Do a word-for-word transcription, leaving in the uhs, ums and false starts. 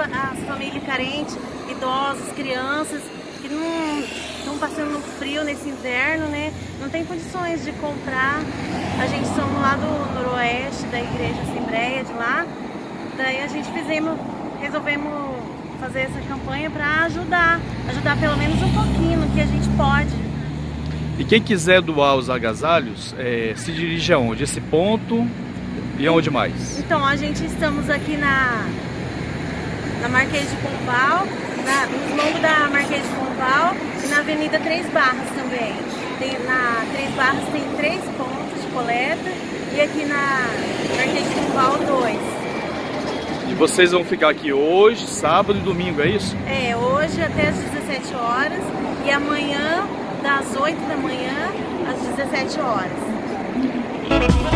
as famílias carentes, idosos, crianças, que não estão passando frio nesse inverno, né? Não tem condições de comprar. A gente somos lá do noroeste, da Igreja Assembleia de lá. Daí a gente fizemos, resolvemos fazer essa campanha para ajudar, ajudar pelo menos um pouquinho no que a gente pode. E quem quiser doar os agasalhos, é, se dirige aonde? Esse ponto e aonde mais? Então, a gente estamos aqui na, na Marquês de Pombal, na, no longo da Marquês de Pombal e na Avenida Três Barras também. Tem, na Três Barras tem três pontos de coleta e aqui na Marquês de Pombal dois. E vocês vão ficar aqui hoje, sábado e domingo, é isso? É, hoje até às dezessete horas e amanhã das oito da manhã às dezessete horas.